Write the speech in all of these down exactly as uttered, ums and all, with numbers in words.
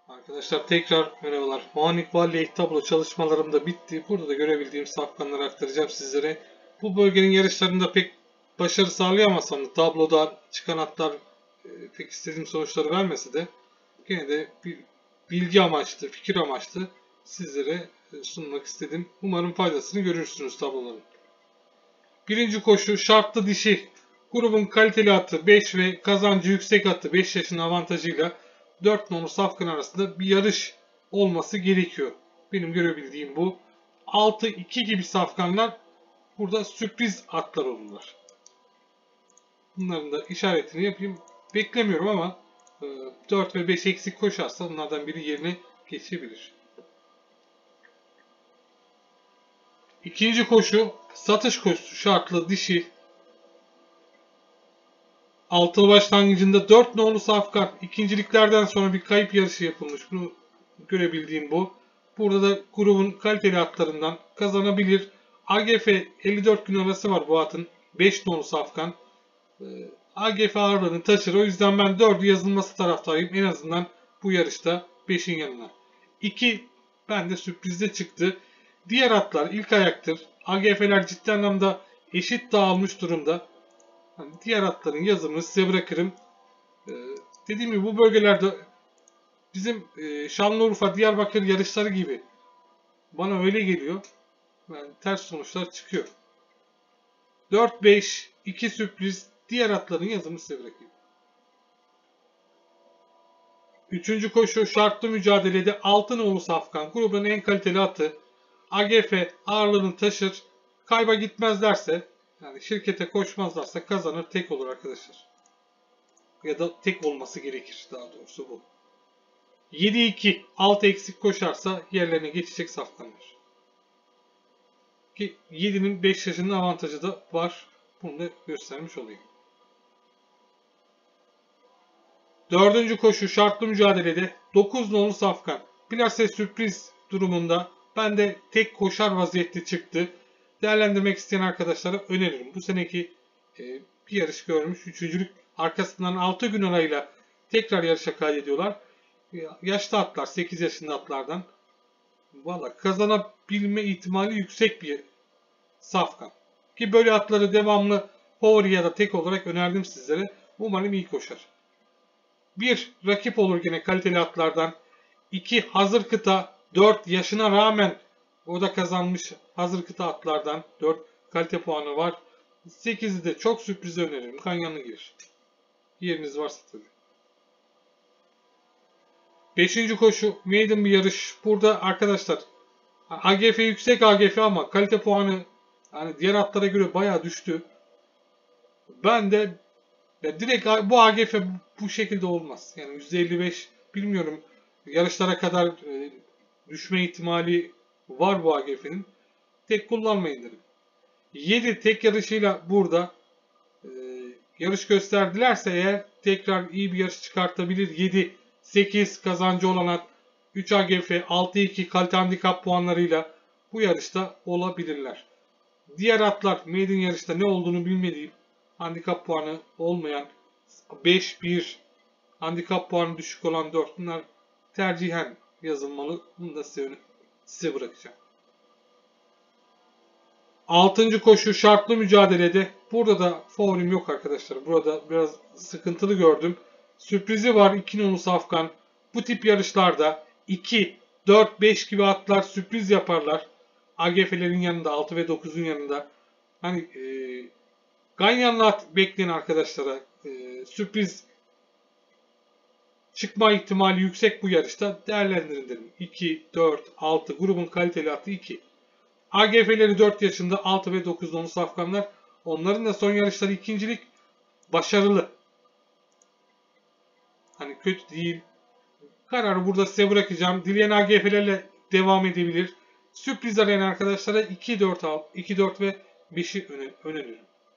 Arkadaşlar tekrar merhabalar. Muanik Valley tablo çalışmalarım da bitti. Burada da görebildiğim safkanları aktaracağım sizlere. Bu bölgenin yarışlarında pek başarı sağlayamasam da tabloda çıkan atlar e, pek istediğim sonuçları vermese de gene de bir bilgi amaçlı, fikir amaçlı sizlere e, sunmak istedim. Umarım faydasını görürsünüz tabloların. Birinci koşu şartlı dişi. Grubun kaliteli atı beş ve kazancı yüksek atı beş yaşın avantajıyla dört nolu safkan arasında bir yarış olması gerekiyor. Benim görebildiğim bu. altı iki gibi safkanlar burada sürpriz atlar olurlar. Bunların da işaretini yapayım. Beklemiyorum ama dört ve beş eksik koşarsa bunlardan biri yerine geçebilir. İkinci koşu satış koşusu şartlı dişi. Altılı başlangıcında dört nolu safkan. İkinciliklerden sonra bir kayıp yarışı yapılmış. Bunu görebildiğim bu. Burada da grubun kaliteli atlarından kazanabilir. A G F elli dört gün arası var bu atın. beş nolu safkan. A G F ağırlığını taşır. O yüzden ben dördü yazılması taraftarıyım. En azından bu yarışta beşin yanına. iki bende sürprizde çıktı. Diğer atlar ilk ayaktır. A G F'ler ciddi anlamda eşit dağılmış durumda. Yani diğer atların yazımını size bırakırım. Ee, dediğim gibi bu bölgelerde bizim e, Şanlıurfa, Diyarbakır yarışları gibi bana öyle geliyor. Yani ters sonuçlar çıkıyor. dört beş iki sürpriz diğer atların yazımını size bırakayım. Üçüncü koşu şartlı mücadelede altı nolu safkan. Grubun en kaliteli atı. A G F ağırlığını taşır. Kayba gitmezlerse yani şirkete koşmazlarsa kazanır, tek olur arkadaşlar. Ya da tek olması gerekir daha doğrusu bu. yedi iki altı eksik koşarsa yerlerine geçecek safkanlar. Ki yedinin beş yaşının avantajı da var. Bunu da göstermiş olayım. Dördüncü koşu şartlı mücadelede dokuz nolu safkan. Plase sürpriz durumunda ben de tek koşar vaziyette çıktı. Değerlendirmek isteyen arkadaşlara öneririm. Bu seneki e, bir yarış görmüş. Üçüncülük arkasından altı gün arayla tekrar yarışa kaydediyorlar. Yaşlı atlar, sekiz yaşında atlardan. Valla kazanabilme ihtimali yüksek bir safkan. Ki böyle atları devamlı favori ya da tek olarak önerdim sizlere. Umarım iyi koşar. bir rakip olur gene kaliteli atlardan. iki hazır kıta. dört yaşına rağmen o da kazanmış hazır kıta atlardan. dört kalite puanı var. sekizi de çok sürpriz öneririm. Kanyanlı girir. Yeriniz varsa tabii. beşinci koşu maiden bir yarış. Burada arkadaşlar A G F yüksek A G F ama kalite puanı yani diğer atlara göre bayağı düştü. Ben de ya direkt bu A G F bu şekilde olmaz. Yani yüzde elli beş bilmiyorum yarışlara kadar e, düşme ihtimali var bu A G F'nin. Tek kullanmayın derim. yedi tek yarışıyla burada e, yarış gösterdilerse eğer tekrar iyi bir yarış çıkartabilir. yedi sekiz kazancı olan at üç A G F altı iki kalite handikap puanlarıyla bu yarışta olabilirler. Diğer atlar maiden yarışta ne olduğunu bilmediğim handikap puanı olmayan beş bir handikap puanı düşük olan dört bunlar tercihen yazılmalı. Bunu da size, size bırakacağım. altıncı koşu şartlı mücadelede. Burada da favorim yok arkadaşlar. Burada biraz sıkıntılı gördüm. Sürprizi var iki nolu safkan. Bu tip yarışlarda iki, dört, beş gibi atlar sürpriz yaparlar. A G F'lerin yanında altı ve dokuzun yanında. Hani e, ganyanlı at bekleyen arkadaşlara e, sürpriz çıkma ihtimali yüksek bu yarışta değerlendirin derim. iki, dört, altı grubun kaliteli atı iki. A G F'leri dört yaşında altı ve dokuz nolu safkanlar. Onların da son yarışları ikincilik başarılı. Hani kötü değil. Kararı burada size bırakacağım. Dileyen A G F'lerle devam edebilir. Sürpriz arayan arkadaşlara iki, dört, iki, dört ve beşi öneririm.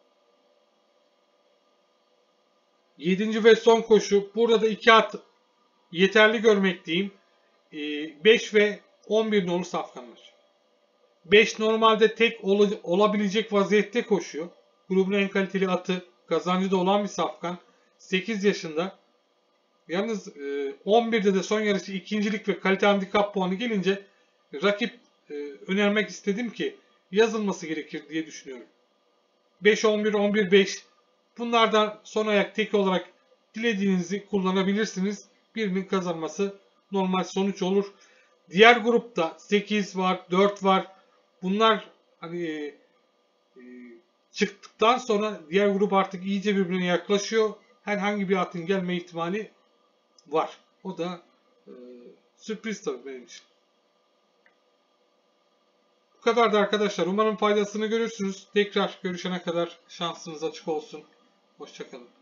yedinci ve son koşu. Burada da iki at yeterli görmekteyim. beş ve on bir nolu safkanlar. beş normalde tek ol olabilecek vaziyette koşuyor. Grubun en kaliteli atı, kazancı da olan bir safkan. sekiz yaşında. Yalnız e, on birde de son yarışı ikincilik ve kalite handikap puanı gelince rakip e, önermek istedim ki yazılması gerekir diye düşünüyorum. beş on bir, on bir beş bunlardan son ayak tek olarak dilediğinizi kullanabilirsiniz. Birinin kazanması normal sonuç olur. Diğer grupta sekiz var, dört var. Bunlar hani e, e, çıktıktan sonra diğer grup artık iyice birbirine yaklaşıyor. Herhangi bir atın gelme ihtimali var. O da e, sürpriz tabii benim için. Bu kadar da arkadaşlar. Umarım faydasını görürsünüz. Tekrar görüşene kadar şansınız açık olsun. Hoşça kalın.